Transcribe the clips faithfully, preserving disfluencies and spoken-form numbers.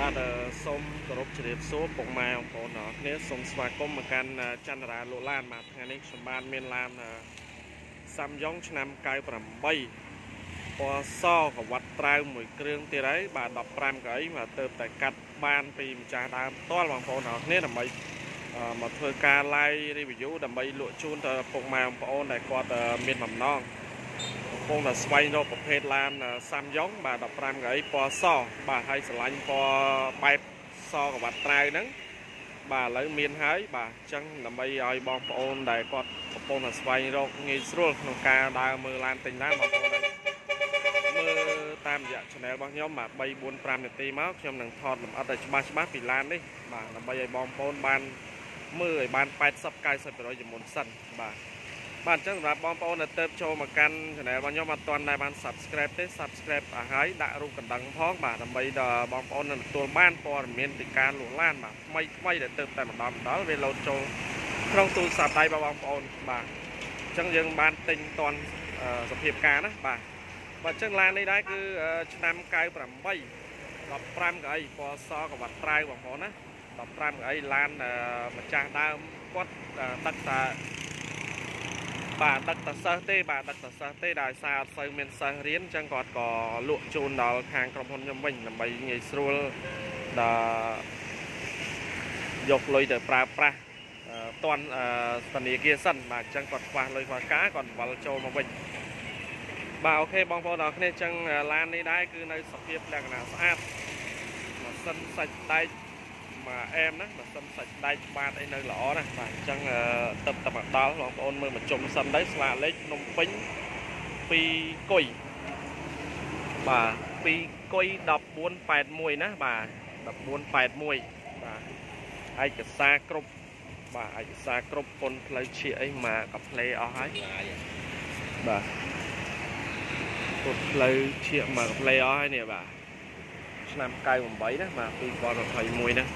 បាទសូមគោរពជម្រាបសួរពុកម៉ែបងប្អូនអរគ្នាសូមស្វាគមន៍មកកាន់ចន្ទរាលោកឡានបាទថ្ងៃនេះខ្ញុំបានមានឡានសាំយ៉ុងឆ្នាំកៅប្រាំបីពណ៌សកវ៉ាត់ត្រាវមួយគ្រឿងទៀតហើយបាទដប់ប្រាំកៅអីបាទទៅតែកាត់បានពីម្ចាស់ដើមផ្ទាល់បងប្អូនអរគ្នាដើម្បីមកធ្វើការ live review ដើម្បីលក់ជូនទៅពុកម៉ែបងប្អូនដែលគាត់មានបំណងកំពុងតែស្វែងរកប្រភេទឡានសាំយ៉ុងបាទដប់ប្រាំកៅអីពណ៌សបាទហើយស្រឡាញ់ពណ៌បែបសកវ៉ាត់ត្រាវហ្នឹងបាទឥឡូវមានហើយបាទអញ្ចឹងដើម្បីឲ្យបងប្អូនដែលគាត់កំពុងតែស្វែងរកងាយស្រួលក្នុងការដើរមើលឡានទិញឡានបងប្អូនមើលតាមរយៈ channel របស់ខ្ញុំបាទបី បួន ប្រាំនាទីមកខ្ញុំនឹងថតលម្អិតឲ្យច្បាស់ច្បាស់ពីឡាននេះបាទដើម្បីឲ្យបងប្អូនបានមើលឲ្យបាន แปดสิบ เก้าสิบ ជាមុនសិនបាទបាទអញ្ចឹងសម្រាប់បងប្អូនដែលទៅចូលមកកាន់ channel របស់ខ្ញុំអត់ទាន់ដែរបាន subscribe ទេ subscribe ឲ្យហើយដាក់រូបកណ្ដឹងផងបាទដើម្បីដល់បងប្អូននឹងទទួលបានព័ត៌មានពីការលក់ឡានបាទថ្មីថ្មីដែលទៅតែម្ដងម្ដងវាលោតចូលក្នុងទូរស័ព្ទដៃរបស់បងប្អូនបាទអញ្ចឹងយើងបានទិញតាន់សភាពការណាបាទបាទអញ្ចឹងឡាននេះដែរគឺឆ្នាំកៅប្រាំបី ដប់ប្រាំកៅអីពណ៌សកវ៉ាត់ត្រាវបងប្អូនណាដប់ប្រាំកៅអីឡានម្ចាស់ដើមគាត់ដឹកតាបាទដឹកតាសិស្សទេបាទដឹកតាសិស្សទេដោយសារអត់សូវមានសិស្សរៀនអញ្ចឹងគាត់ក៏លក់ជូនដល់ខាងក្រុមហ៊ុនខ្ញុំវិញដើម្បីងាយស្រួលដល់យកលុយទៅប្រើប្រាស់តាន់ធនាគារសិនបាទអញ្ចឹងគាត់ខ្វះលុយខ្វះការគាត់វល់ចូលមកវិញបាទអូខេបងប្អូនអរគ្នាអញ្ចឹងឡាននេះដែរគឺនៅសភាពលក្ខណៈស្អាតម៉ាស៊ីនសាច់ដែកមកអែមណាម៉ាស៊ីនសាច់ដែកបាទអីនៅល្អណាស់បាទអញ្ចឹងទឹកតែមកដល់បងប្អូនមើលមកជុំសិនដែរស្លាកលេខភ្នំពេញពីរគុយបាទពីរគុយ ដប់បួន แปด មួយណាបាទ ដប់បួន แปด មួយបាទឯកសារគ្រប់បាទឯកសារគ្រប់ពន្ធផ្លូវឈៀកអីមកកាផ្លេអស់ហើយបាទពន្ធផ្លូវឈៀកមកកាផ្លេអស់ហើយនេះបាទឆ្នាំកៅប្រាំបីណាបាទពីរពាន់ยี่สิบเอ็ดណា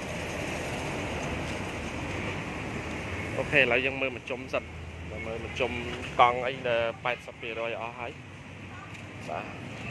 អូខេឥឡូវយើងមើលមកជុំសិនមើលមកជុំកង់អីដល់ แปดสิบ ភាគរយអស់ហើយបាទ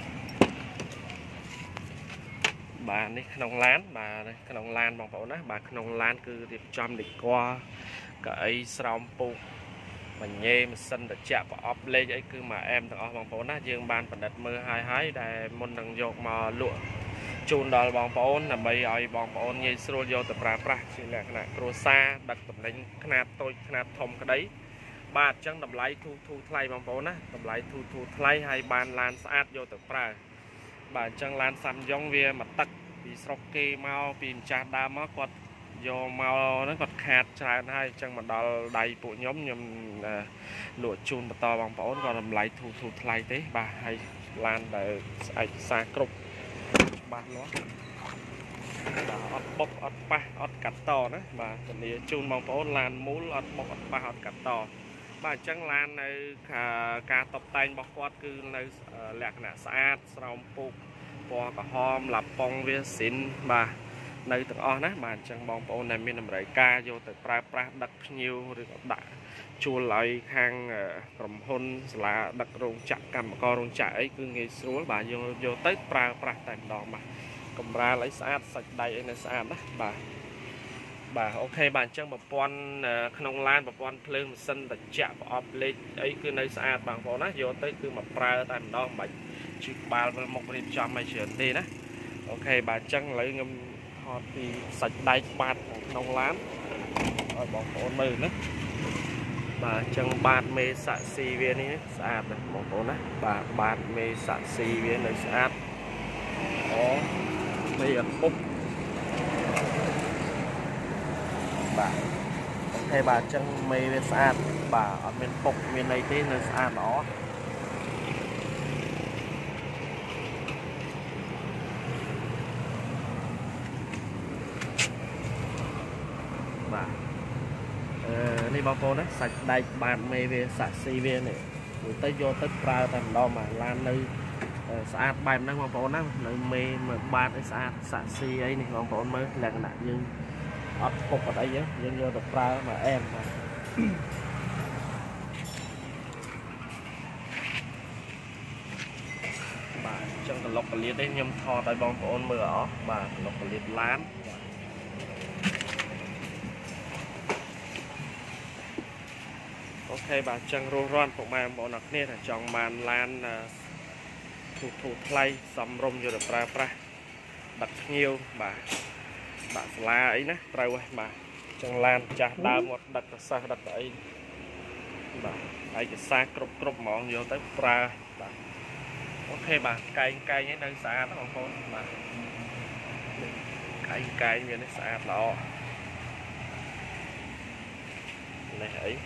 បាទនេះក្នុងឡានបាទក្នុងឡានបងប្អូនណាបាទក្នុងឡានគឺរៀបចំដេគ័រកៅអីស្រោមពូកបញ្ញេម៉ាស៊ីនត្រជាក់ប្រអប់លេខអីគឺមកអែមទាំងអស់បងប្អូនណាយើងបានបណ្ឌិតមើលហើយហើយដែលមុននឹងយកមកលក់ជូនដល់បងប្អូនដើម្បីឲ្យបងប្អូនងាយស្រួលយកទៅប្រើប្រាស់ជាលក្ខណៈគ្រួសារដឹកតំណែងខ្នាតតូចខ្នាតធំក្តីបាទអញ្ចឹងតម្លៃធូរធូរថ្លៃបងប្អូនណាតម្លៃធូរធូរថ្លៃហើយបានឡានស្អាតយកទៅប្រើបាទអញ្ចឹងឡានសាំយ៉ុងវាមកទឹកពីស្រុកគេមកពីម្ចាស់ដើមមកគាត់យកមកហ្នឹងគាត់ខាតច្រើនហើយអញ្ចឹងមកដល់ដៃពួកខ្ញុំខ្ញុំលក់ជូនបន្តបងប្អូនក៏តម្លៃធូរធូរថ្លៃទេបាទហើយឡានដែលឯកសារគ្រប់ច្បាស់លាស់បាទអត់បុកអត់ប៉ះអត់កាត់តណាបាទធានាជូនបងប្អូនឡានមូលអត់បុកអត់ប៉ះអត់កាត់តបាទអញ្ចឹងឡាននៅការតុបតែងរបស់គាត់គឺនៅលក្ខណៈស្អាតស្រោមពូកពណ៌ក្រហមឡាប៉ុងវាស៊ីនបាទនៅទាំងអស់ណាបាទអញ្ចឹងបងប្អូនដែលមានតម្រូវការយកទៅប្រើប្រាស់ដឹកភ្ញៀវឬក៏ដាក់ជួលឲ្យខាងក្រុមហ៊ុនសាលាដឹករោងចក្រកម្មកររោងចក្រអីគឺងាយស្រួលបាទយកយកទៅប្រើប្រាស់តែម្ដងបាទកម្រាលអីស្អាតសាច់ដៃអីនៅស្អាតណាបាទបាទអូខេបាទអញ្ចឹងប្រព័ន្ធក្នុងឡានប្រព័ន្ធភ្លើងម៉ាស៊ីនត្រជាក់ប្រអប់លេខអីគឺនៅស្អាតបងប្អូនណាយកទៅគឺមកប្រើតែម្ដងមិនបាច់ជិះក្បាលវិលមុខរៀបចំឲ្យច្រើនទេណាអូខេបាទអញ្ចឹងឥឡូវខ្ញុំថតពីសាច់ដែកបាតក្នុងឡានឲ្យបងប្អូនមើលណាបាទអញ្ចឹងបាតមេសាក់ស៊ីវានេះស្អាតណាស់បងប្អូនណាបាទបាតមេសាក់ស៊ីវានៅស្អាតអូមេអត់ពុកបាទអូខេបាទអញ្ចឹងមេវាស្អាតបាទអត់មានពុកមានអីទេនៅស្អាតល្អបាទអឺនេះបងប្អូនណាសាច់ដែកបាតមេវាសាក់ស៊ីវានេះទៅយកទៅប្រើតែម្ដងមកឡាននៅស្អាតបែបហ្នឹងបងប្អូនណានៅមេមើលបាតឲ្យស្អាតសាក់ស៊ីអីនេះបងប្អូនមើលលក្ខណៈយើងអត់ពុកអត់អីយើងយកទៅប្រើមកអែមបាទបាទអញ្ចឹងក lọc liệt đấy nhâm thò tại bong ôn mưa ở bà lọc liệt lán ok bà chẳng rô ron của bà bộ nọc nê là chọn màn lan thủ thủ thay xăm rôm vô được pra pra đặt nhiều bà bà là ấy nè trâu ơi bà chẳng lan chả đau một đặt xa đặt ấy bà ấy cái xa cục cục món vô tới pra bà ok bà cây cây nhé nơi xa nó không thôi bà cây cây như nó xa lọ này ấy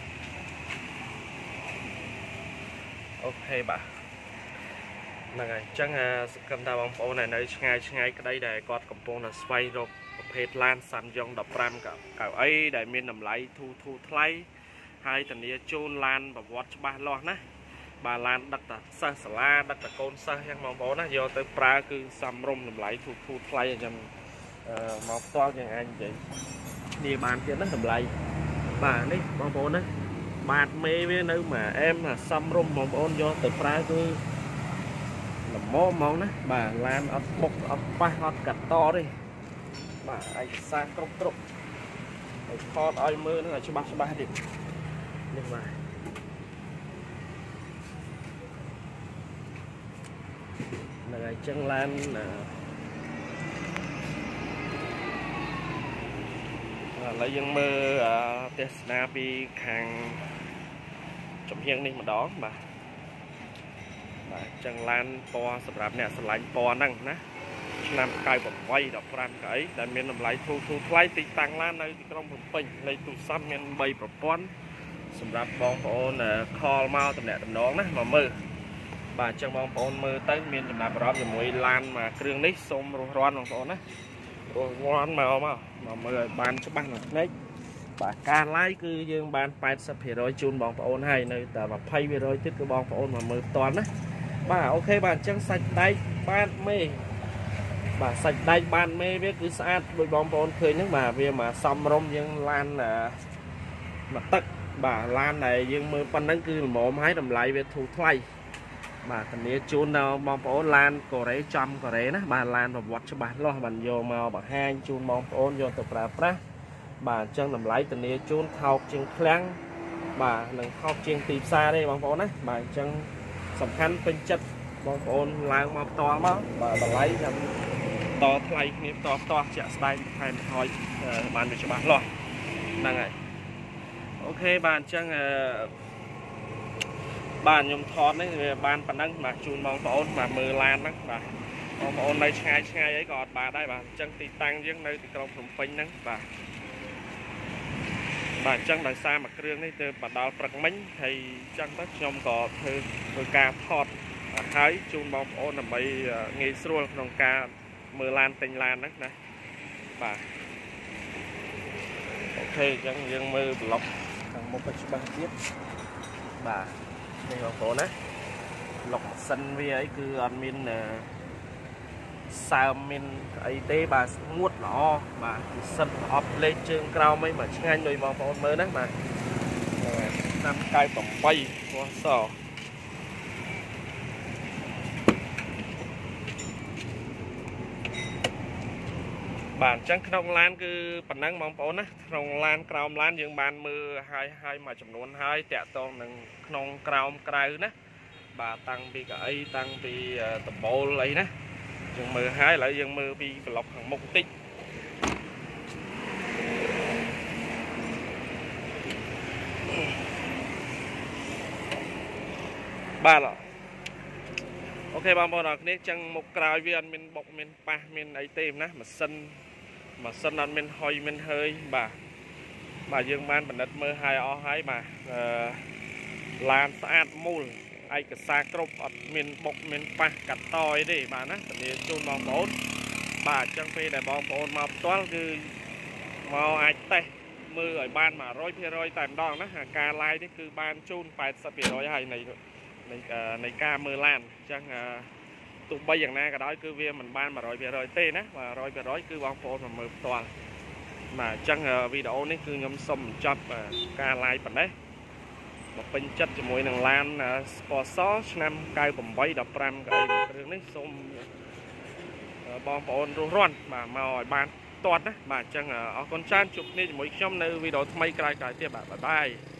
ok bà là ngày chẳng cầm ta bóng phố này nơi ngay ngay cái đây để con cầm bông là xoay rồi phết lan xăm dòng đập ram cả cả ấy để miền nằm lấy thu thu thay hai tầng này chôn lan và vót ba lo nè bà lan đặt là sa la đặt là côn sa yang bóng phố nó do tới pra cứ xăm rôm nằm lấy thu thu thay cho mọc to cho anh chị địa bàn kia nó nằm lấy bà đấy bóng phố đấy bạt mê với nơi mà em là xăm rôm bóng ôn do tới pra cứ là mó món đấy bà lan ấp bốc ấp ba hot cắt to đi bà anh sang cốc cốc hot ai mưa nó là cho ba cho ba đi nhưng mà là chân lan là lấy dân mơ ở Tesla bị hàng trong hiên đi mà đó bà chân lan po sập rạp nè sập lạnh po năng ná nam cài bọc quay đập ram cái đại miền làm lại thu thu lấy tị tăng lan nơi trong vùng pin lấy tu xăm miền bay bọc pon sập rạp bong po nè call mau tầm nè tầm đó ná mà mưa bà chân bong po mưa tới miền tầm nè bọc rồi mùi lan mà kêu nít xôm rồi ron bong po ná rồi ngon màu mà mà mưa bàn cho ban là đấy bà ca lái cứ dương ban phải sắp hết rồi chun bong po hay nơi ta mà pay về rồi tiếp cái bong po mà mưa toàn á bà ok bà chân sạch đây ban mê bà sạch đây ban mê biết cứ sát đôi bóng bóng khơi nước bà vì mà xong rôm nhưng lan là mặt tất bà lan này nhưng mơ phân đánh cứ mổ máy đầm lại về thủ thay bà thần địa chun đâu bóng bóng lan cổ rế trăm cổ rế ná bà lan và vọt cho bà lo bàn vô màu bà hai chun bóng bóng vô tập ra pra bà chân đầm lại thần địa chun thọc trên kháng bà nâng thọc trên tìm xa đây bóng bóng đấy bà chân sầm khăn bên chất bóng ôn lang màu to mà bà bà lấy nhầm to thay niệm to to chả style thay thôi bàn được cho bạn lo đang này ok bàn chân bàn nhung thon đấy bàn phần năng mà chun bóng ôn mà mưa lan đó bà bóng ôn đây ngay ngay ấy còn bà đây bà chân tì tăng riêng nơi thì trong phồng phình nắng bà bà chân đằng xa mặt riêng đấy từ bà đào bật mánh thì chân tất trong có thư thư ca thọt hái chun bóng ôn là mấy nghề xuôi trong ca mưa lan tình lan đó này bà ok chân dân mưa lọc thằng một cái ba tiếp bà đây là cổ đấy lọc xanh với ấy cứ ăn min sao min ấy tế bà nguốt nó bà sân ốp lên trường cao mấy mà ngay đôi bóng ôn mới đấy mà năm cây bóng bay qua sò bản chân trong lan cứ bản năng bóng ôn á trong lan cao lan dương bàn mưa hai hai mà chấm nón hai tẹt to nâng non cao cao nè bà tăng bị cái tăng bị tập bộ lấy nè dương mưa hai lại dương mưa bị lọc hàng một tích ba là ok bang bông này chẳng một cài viên mình bọc mình pa mình ấy tìm nè mà sân mà sân ăn mình hơi mình hơi bà bà dương man bản đất mơ hai o hai mà uh, làm sát mùi ai cả xa cốc mình bọc mình pa cắt tỏi đi bà nè để chôn bong bóng bà chẳng phê để bong bóng mà toán cứ màu ai tê mưa ở ban mà roi phe roi tạm đòn đó ca lai đấy cứ ban chôn phải sắp bị roi hay này này này ca mưa lan chẳng tụi bây giờ na cái đó cứ viên mình ban mà rồi về rồi tê nè và rồi về rồi cứ bong phôn mà mưa toàn mà chẳng video này cứ nhom xôm chập ca lai phần đấy một bên chất cho mỗi nàng lan sport sauce năm cây bầm bay đập ram cái đường này xôm bong bóng rô rôn mà màu bàn toàn á mà chẳng ở con chan chụp nên mỗi trong nơi video thay cài cài tiếp bạn bye bye